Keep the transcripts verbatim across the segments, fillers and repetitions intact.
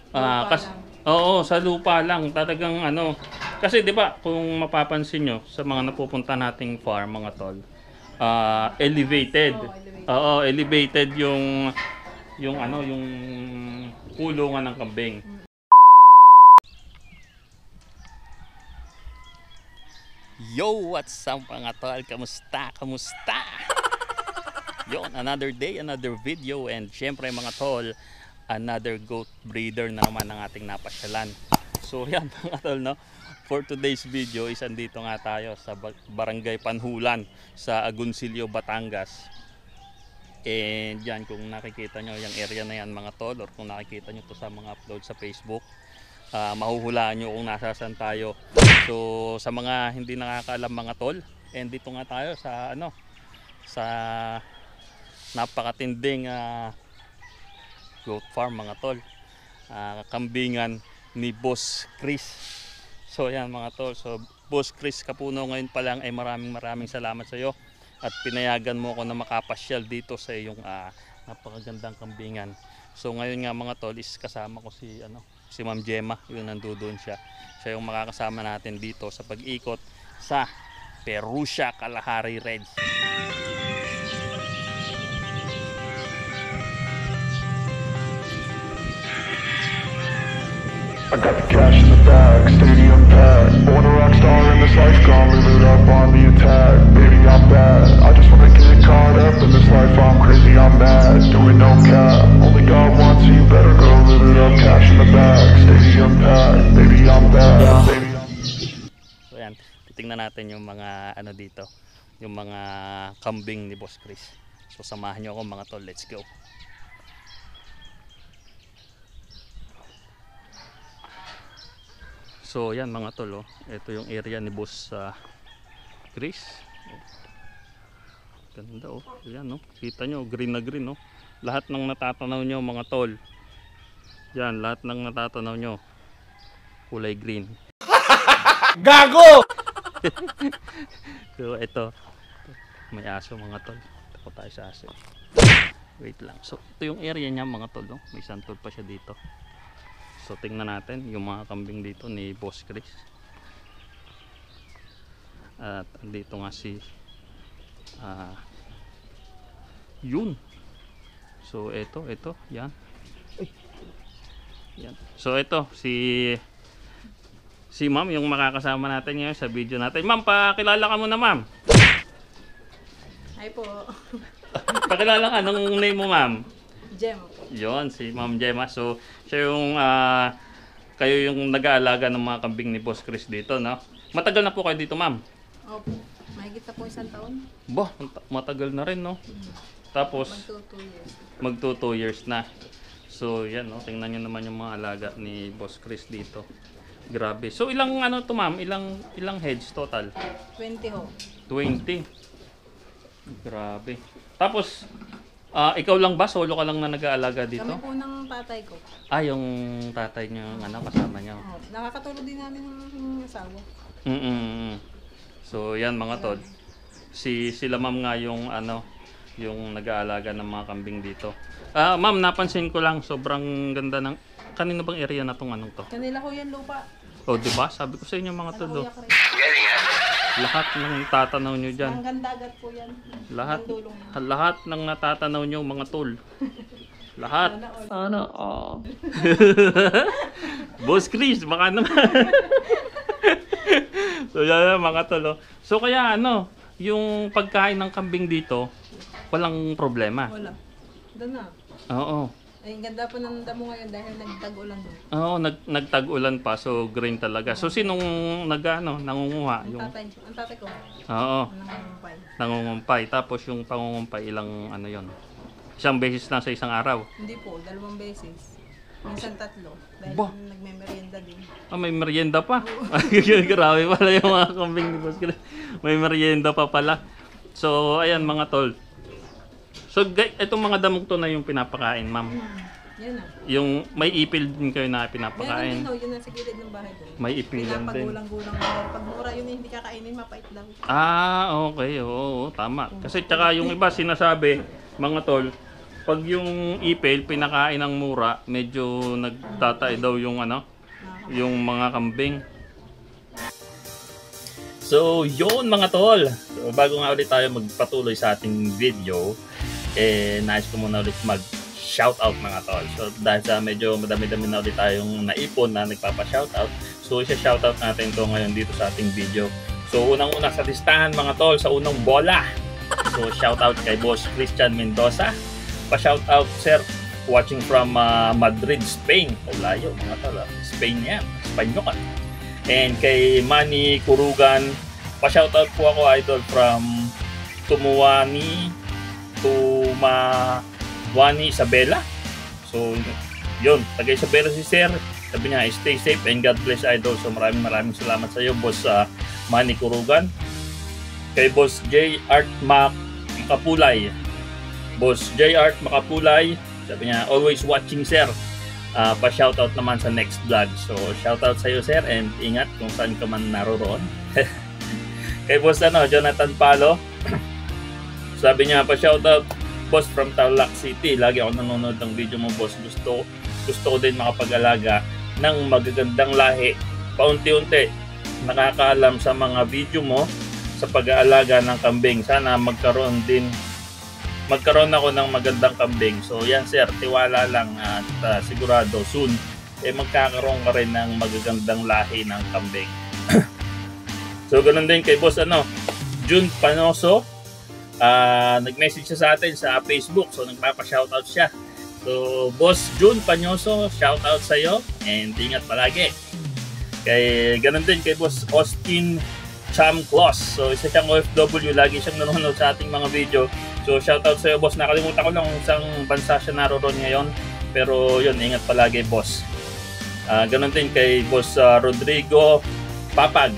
Ah, Lupa kas lang. Oo, sa lupa lang talagang ano. Kasi 'di ba, kung mapapansin nyo sa mga napupunta nating farm mga tol, ah elevated. Oo, elevated. Oo, elevated yung yung ano, yung kulungan ng kambing. Yo, what's up mga tol? Kamusta? Kamusta? Yon, another day, another video, and syempre mga tol, another goat breeder na naman ang ating napasyalan. So yan mga tol, no? For today's video is andito nga tayo sa Barangay Panhulan sa Agoncillo, Batangas. And yan, kung nakikita nyo yung area na yan mga tol, or kung nakikita nyo to sa mga upload sa Facebook, uh, mahuhulaan nyo kung nasasan tayo. So sa mga hindi nakakaalam mga tol, and dito nga tayo sa ano, sa napakatinding uh, goat farm mga tol, uh, kambingan ni Boss Chris. So yan mga tol, so Boss Chris Kapuno, ngayon pa lang ay maraming maraming salamat sa iyo at pinayagan mo ako na makapasyal dito sa iyong uh, napakagandang kambingan. So ngayon nga mga tol is kasama ko si ano, si Ma'am Gemma, yun nandoon siya. Siya yung makakasama natin dito sa pag-ikot sa Perusia Kalahari Reds. I got the cash in the bag, stadium packed. Born a rock star in this life, gone live it up on the attack. Baby, I'm bad, I just wanna get caught up in this life. I'm crazy, I'm mad, doing no cap. Only God wants you, better go live it up. Cash in the bag, stadium packed. Baby, I'm bad, baby, I'm... So yan, titingnan natin yung mga ano dito, yung mga kambing ni Boss Chris. So samahan nyo ako mga tol, let's go. So yan mga tol, oh. Ito yung area ni Boss uh, Chris. Ganda oh, yan oh. Kita nyo, green na green oh. Lahat ng natatanaw nyo mga tol, yan, lahat ng natatanaw nyo kulay green. Gago! So ito, may aso mga tol. Takot tayo sa aso. Wait lang. So ito yung area niya mga tol, oh. May santol pa siya dito. So tingnan natin yung mga kambing dito ni Boss Chris. At dito nga si uh, yun. So ito, ito, yan. Yan. So ito si si Ma'am yung makakasama natin ngayon sa video natin. Ma'am, pakilala ka muna, Ma'am. Hi po. Pakilala ka, anong name mo, Ma'am? Gemma. Yon, si Ma'am Gemma. So, siya yung, uh, kayo yung nag-aalaga ng mga kambing ni Boss Chris dito, no? Matagal na po kayo dito, Ma'am? Opo. Mahigit na po isang taon. Bah, matagal na rin, no? Tapos, Magto two years. magto two years na. So, yan, no? Tingnan nyo naman yung mga alaga ni Boss Chris dito. Grabe. So, ilang, ano to, Ma'am? Ilang, ilang heads total? twenty ho. twenty. Grabe. Tapos, Ah, uh, ikaw lang ba? Solo ka lang na nag-aalaga dito? Kami po ng tatay ko. Ah, yung tatay niyo, ano, kasama niyo. Oh, nakakatulog din namin ng asawa. Mm, -mm. So, yan mga tol. Si sila Ma'am nga yung ano, yung nag-aalaga ng mga kambing dito. Ah, Ma'am, napansin ko lang sobrang ganda ng kanino bang area na tong anong to? Kanila ho yan lupa. Oh, 'di ba? Sabi ko sa inyo mga tol. Ano, Oh. Lahat ng tatanaw nyo dyan. ang ganda agad po yan. Lahat, Ang dulong. lahat ng natatanaw nyo mga tol. Lahat. Sana Ano? all. Boss Chris, baka naman. So yan mga tol. Oh. So kaya ano, yung pagkain ng kambing dito, walang problema. Wala. Doon na. Oo. Ay, ang ganda po ng damo ngayon dahil nagtag-ulan doon. Oo, nag nagtag-ulan pa, so green talaga. So sinong nag-ano, nangunguha? Ang Yung tatay, ang tatay ko. Oo, Nangangampay. nangungumpay. Tapos yung pangungumpay ilang ano 'yon? Isang beses lang sa isang araw. Hindi po, dalawang beses. Minsan tatlo. Dahil Ba? nagme-merienda din. Ah, may merienda pa. Grabe pala yung mga kambing ni Boss Chris. May merienda pa pala. So, ayan mga tol. So, itong mga damog to na yung pinapakain, Ma'am. Yan na. Yung may ipil din kayo na Meron pinapakain. din ho, yun nasa gilid ng bahay doon. May ipilan din. Pinapagulang-gulang mo. Pag mura yun hindi kakainin, mapait daw. Ah, okay. Oo, oo, tama. Kasi tsaka yung iba sinasabi, mga tol, pag yung ipil pinakain ng mura, medyo nagtatay daw yung ano, yung mga kambing. So, yun mga tol. So, bago nga ulit tayo magpatuloy sa ating video, eh, nais ko muna ulit mag-shoutout mga tol. So, dahil sa medyo madami-dami na ulit tayong naipon na nagpapa-shoutout, so, isa-shoutout natin to ngayon dito sa ating video. So, unang-una sa listahan mga tol, sa unang bola. So, shoutout kay Boss Christian Mendoza. Pa-shoutout, sir, watching from uh, Madrid, Spain. O layo mga tol, Spain yan, Espanyol. And kay Manny Kurugan, pa-shoutout po ako idol from Tumuani, Tumawani, Isabela. So, yun, taga Isabela si sir. Sabi niya, stay safe and God bless idol. So, maraming maraming salamat sa iyo, Boss uh, Manny Kurugan. Kay Boss J. Art Makapulay. Boss J. Art Makapulay, sabi niya, always watching sir. Uh, pa-shoutout naman sa next vlog. So, shoutout sa iyo sir and ingat kung saan ka man naroroon. Kay Boss ano, Jonathan Palo, sabi niya pa-shoutout, Boss from Tarlac City. Lagi ako nanonood ng video mo, Boss. Gusto, gusto ko din makapag-alaga ng magagandang lahi. Paunti-unti, nakakaalam sa mga video mo sa pag-aalaga ng kambing. Sana magkaroon din magkaroon ako ng magandang kambing. So yan sir, tiwala lang at uh, sigurado soon eh magkakaroon ka rin ng magagandang lahi ng kambing. So ganun din kay Boss ano, June Panoso, uh, nag-message siya sa atin sa Facebook. So nagpapa-shoutout siya. So Boss June Panoso, shoutout sa iyo and ingat palagi. Kay ganun din kay Boss Austin Cham Claus. So isa siyang O F W, lagi siyang nanonood sa ating mga video. So shoutout sa iyo boss. Nakalimutan ko lang kung isang bansa siya naroon ngayon. Pero yun, ingat palagi boss. Uh, ganun din kay Boss uh, Rodrigo Papag.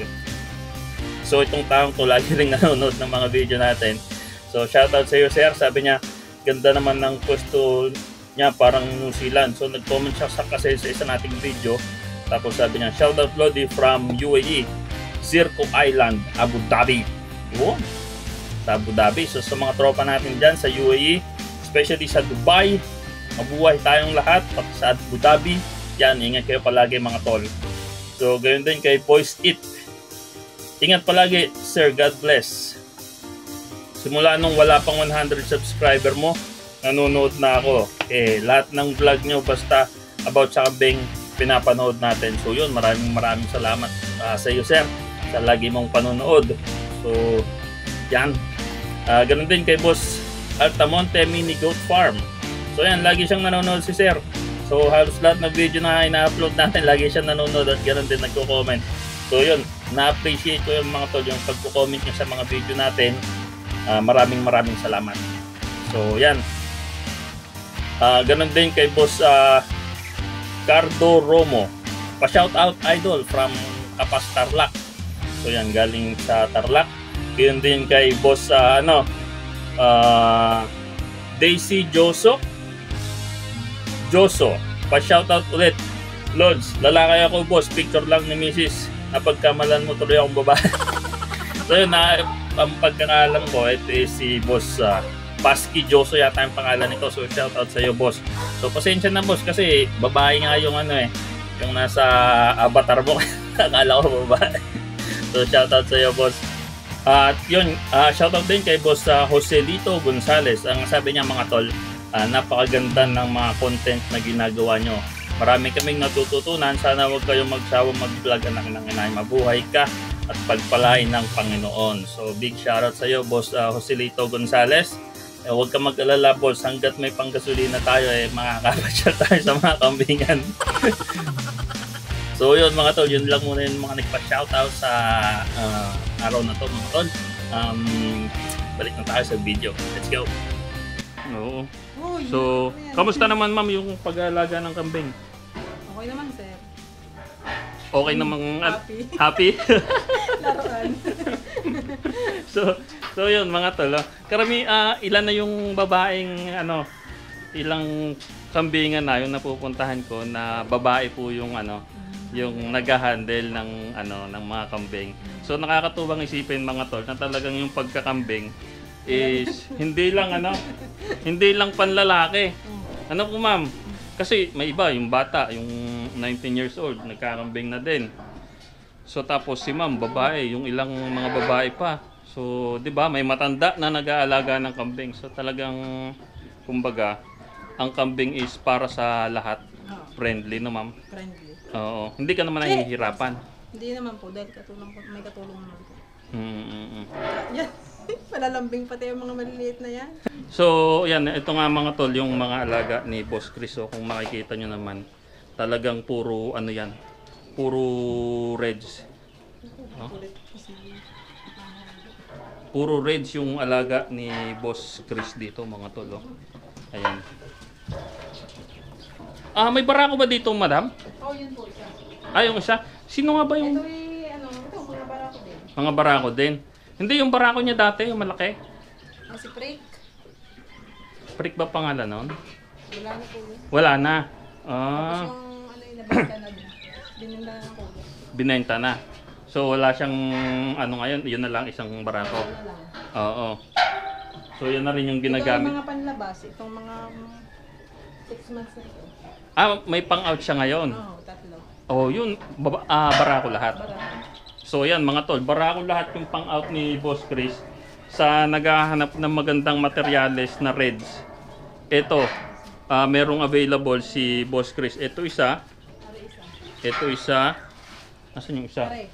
So itong taong to lagi rin nanonood ng mga video natin. So shoutout sa iyo sir. Sabi niya, ganda naman ng pwesto niya, parang New Zealand. So nag-comment siya sa kasi sa isa nating video. Tapos sabi niya, shoutout Lodi from U A E, Zirco Island, Abu Dhabi. Yun, sa Abu Dhabi. So sa mga tropa natin dyan sa U A E, especially sa Dubai, mabuhay tayong lahat. Pati sa Abu Dhabi, yan, ingat kayo palagi mga tol. So gayon din kay Boys It, ingat palagi sir, God bless. Simula nung wala pang one hundred subscriber mo, nanonood na ako. Eh, lahat ng vlog nyo basta about sa kambing, pinapanood natin. So yun, maraming maraming salamat uh, sa iyo sir, sa lagi mong panonood. So yan, uh, ganun din kay Boss Altamonte Mini Goat Farm. So yan, lagi siyang nanonood si sir. So halos lahat ng video na ina-upload natin, lagi siyang nanonood at ganun din nagko-comment. So yun, na-appreciate ko yung mga tol, yung pagko-comment niyo sa mga video natin. Uh, maraming maraming salamat. So yan, uh, ganun din kay Boss uh, Cardo Romo, pa-shout out idol from Kapas Tarlac. So yan, galing sa Tarlac. Gayon din kay Boss uh, ano uh, Daisy Joso Joso, pa-shout out ulit. Lods, lalaki ako boss, picture lang ni Missus Napagkamalan mo tuloy akong babae. So yun, na, ang pagkakalam ko, ito is si Boss uh, Pasky Joso yata yung pangalan nito. So shout out sa iyo boss. So pasensya na boss kasi babae nga yung ano eh, yung nasa avatar mo. Akala ko babae. So shout out sa iyo boss. At uh, yun, uh, shout out din kay Boss uh, Joselito Gonzales. Ang sabi niya mga tol, uh, napakaganda ng mga content na ginagawa nyo. Marami kaming natututunan. Sana huwag kayong magsawang mag-vlog, anak ng inay. Mabuhay ka at pagpalain ng Panginoon. So big shoutout sa iyo Boss uh, Joselito Gonzales. Eh, huwag ka mag-alala boss, hanggat may panggasolina tayo eh makakapasyal tayo sa mga kambingan. So yun mga tol, yun lang muna yung mga nagpa-shoutout sa uh, araw na to mga tol. Um, balik na tayo sa video. Let's go. Oo. Uy, So, ayan. kamusta naman ma'am yung pag-aalaga ng kambing? Okay naman, sir. Okay namang Happy. happy? Laruan. so, so yun mga tol. ah. Karami, ah, ilan na yung babaeng ano, ilang kambingan na yung napupuntahan ko na babae po yung ano, yung nag-handle ng ano ng mga kambing. So nakakatuwang isipin mga tol na talagang yung pagkakambing is hindi lang ano, hindi lang panlalaki. Ano po ma'am? Kasi may iba, yung bata, yung nineteen years old, nagkakambing na din. So tapos si ma'am, babae, yung ilang mga babae pa. So, 'di ba, may matanda na nag-aalaga ng kambing. So talagang kumbaga, ang kambing is para sa lahat. Friendly no, ma'am. Friendly. Oo, hindi ka naman nahihirapan. Hindi naman po, dahil katulong po, may katulong naman po. Mm, mm, mm. Yan. Palalambing pati yung mga maliliit na yan. So, yan, ito nga mga tol, yung mga alaga ni Boss Chris. So, kung makikita nyo naman, talagang puro, ano yan, puro reds. Oh? Puro reds yung alaga ni Boss Chris dito, mga tol. Oh. Ayan. Ah, may barako ba dito, madam? Oh, yun po isa. Ah, yung isa? Sino nga ba yung Ito ay, ano, ito, mga barako din. mga barako din? Hindi, yung barako niya dati, yung malaki. Ah, si Prick. Prick ba pangalan nun? Wala na po yun. Wala na. Tapos Ah, yung, ano yung nabenta na din. Bininda na ng kulo. binenta na. So wala siyang ano ngayon, yun na lang isang barako. Wala lang. Oo. So yun na rin yung Ito yung ginagamit. mga panlabas. Itong mga six months na ito. Ah, may pang-out siya ngayon. Oo, tatlo. Oh, yun, baba, ah, barako lahat. Barako. So yan mga tol, barako lahat yung pang-out ni Boss Chris sa naghahanap ng magandang materyales na reds. Ito, ah, merong available si Boss Chris. Ito isa, Pare isa. ito isa. Nasaan yung isa? Pare.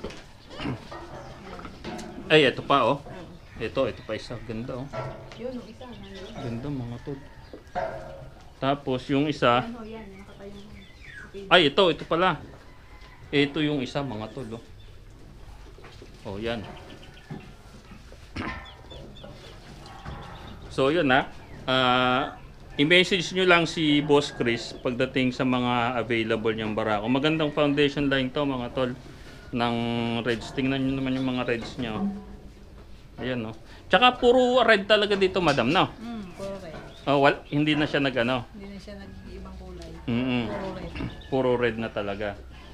Ay, ito pa oh. Ito, ito pa isa. Ganda oh. Yun, yung isa. Nandun. Ganda mga tol. Tapos yung isa, Ano, yan. Nakatayong. ay ito, ito pala. Ito yung isa mga tol oh. Oh, yan. So yun na. Ah, i-message nyo lang si Boss Chris pagdating sa mga available niyang barako. Magandang foundation line to mga tol ng reds. Tingnan nyo naman yung mga reds niya. Oh. Ayan oh. Tsaka puro red talaga dito, madam, no? Hmm, puro red. Oh, wal, hindi na siya nag-ano. Hindi na siya nag-ibang kulay. Mm-mm. Puro red. Puro red na talaga.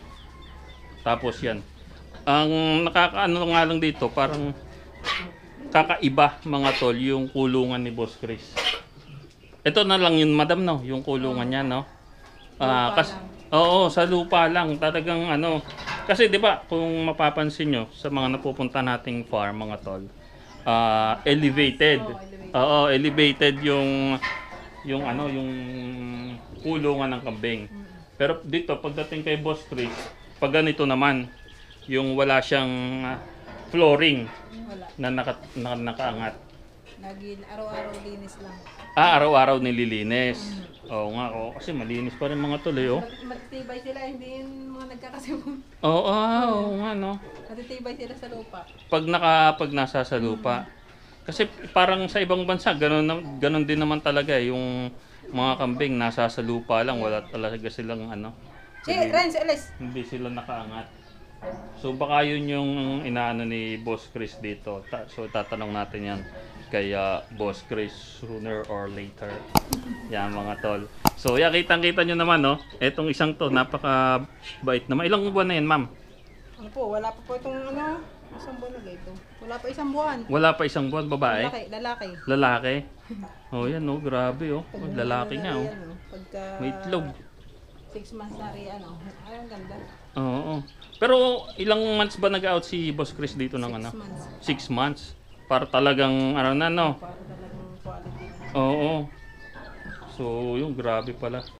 Tapos yan. Ang nakakaano nga lang dito, parang kakaiba mga tol, yung kulungan ni Boss Chris. Ito na lang yun, madam, no? Yung kulungan niya, no? Ah, Lupa kas lang. Oo, sa lupa lang. Talagang ano. Kasi 'di ba, kung mapapansin nyo sa mga napupunta nating farm, mga tol, ah, elevated. Oo, elevated. Oo, elevated yung yung ano, yung kulungan ng kambing. Pero dito pagdating kay Boss Chris, pag ganito naman, yung wala siyang ah, flooring Wala. na, naka, na nakaangat. Lagi, araw-araw linis lang. Ah, araw-araw nililinis. Oo nga, oo. Kasi malinis pa rin mga tuloy, oh. Mat- Matitibay sila, hindi yung mga nagkakasibong. Oo, ah, oo nga, no. Matitibay sila sa lupa. Pag naka, pag nasa sa lupa. Kasi parang sa ibang bansa, ganun, na- ganun din naman talaga, eh. Yung mga kambing nasa sa lupa lang, wala talaga silang ano. Si Renz, alis! Hindi sila nakaangat. So baka yun yung inaano ni Boss Chris dito. Ta- so tatanong natin yan kay ah, Boss Chris sooner or later. Yan mga tol. So yeah, kitang-kita nyo naman, no? Etong isang to, napaka-bait naman. Ilang buwan na yan, ma'am? Ano po, wala pa po itong ano, isang buwan na ito. Wala pa isang buwan. Wala pa isang buwan, babae? Lalaki, lalaki. Lalaki? Oh yan, no? Grabe, oh. Oh, lalaki nga, oh. Ano, pagka May itlog. six months na rin, ano. Ay, ang ganda. Oo. Pero ilang months ba nag-out si Boss Chris dito ng Six ano? months. Six months. Para talagang ano na, no? Para talagang quality. Oo. So, yung grabe pala.